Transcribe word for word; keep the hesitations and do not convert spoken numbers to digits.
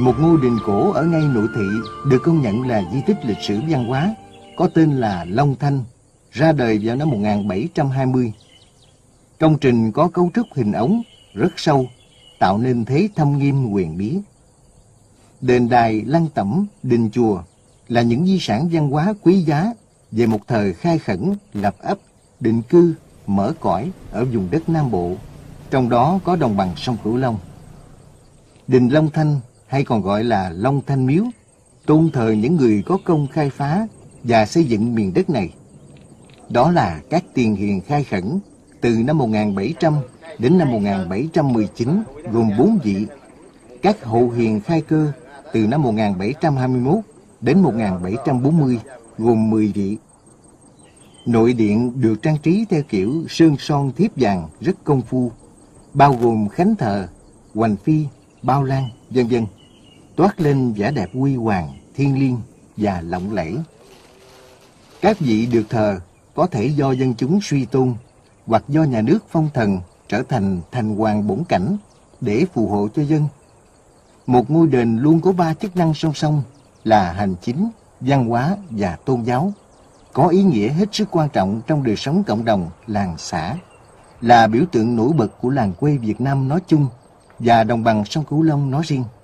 Một ngôi đình cổ ở ngay nội thị được công nhận là di tích lịch sử văn hóa, có tên là Long Thanh, ra đời vào năm một nghìn bảy trăm hai mươi. Công trình có cấu trúc hình ống rất sâu, tạo nên thế thâm nghiêm huyền bí. Đền đài, lăng tẩm, đình chùa là những di sản văn hóa quý giá về một thời khai khẩn, lập ấp, định cư, mở cõi ở vùng đất Nam Bộ, trong đó có đồng bằng sông Cửu Long. Đình Long Thanh hay còn gọi là Long Thanh Miếu, tôn thờ những người có công khai phá và xây dựng miền đất này. Đó là các tiền hiền khai khẩn từ năm một nghìn bảy trăm đến năm một nghìn bảy trăm mười chín gồm bốn vị, các hậu hiền khai cơ từ năm một nghìn bảy trăm hai mươi mốt đến một nghìn bảy trăm bốn mươi gồm mười vị. Nội điện được trang trí theo kiểu sơn son thiếp vàng rất công phu, bao gồm khánh thờ, hoành phi, bao lan, vân vân, toát lên vẻ đẹp huy hoàng, thiêng liêng và lộng lẫy. Các vị được thờ có thể do dân chúng suy tôn hoặc do nhà nước phong thần trở thành thành hoàng bổn cảnh để phù hộ cho dân. Một ngôi đền luôn có ba chức năng song song là hành chính, văn hóa và tôn giáo, có ý nghĩa hết sức quan trọng trong đời sống cộng đồng làng xã, là biểu tượng nổi bật của làng quê Việt Nam nói chung và đồng bằng sông Cửu Long nói riêng.